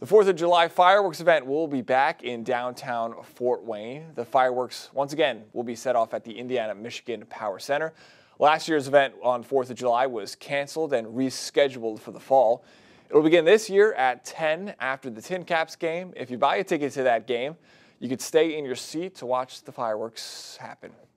The 4th of July fireworks event will be back in downtown Fort Wayne. The fireworks, once again, will be set off at the Indiana-Michigan Power Center. Last year's event on 4th of July was canceled and rescheduled for the fall. It will begin this year at 10 after the Tin Caps game. If you buy a ticket to that game, you could stay in your seat to watch the fireworks happen.